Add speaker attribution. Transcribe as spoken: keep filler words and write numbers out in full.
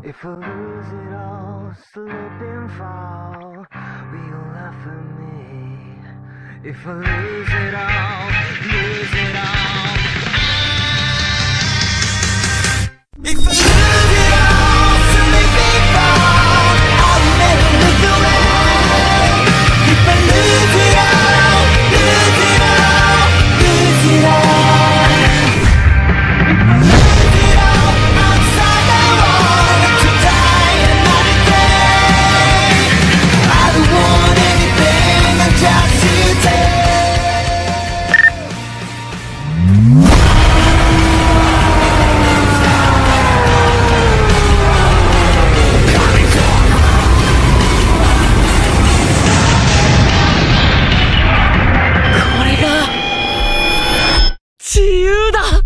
Speaker 1: If I lose it all, slip and fall, will you laugh at me? If I lose it all, lose it all. If I lose it all, slip and fall, I will never look away. If I lose it all, lose it all, lose it all.
Speaker 2: 自由だ。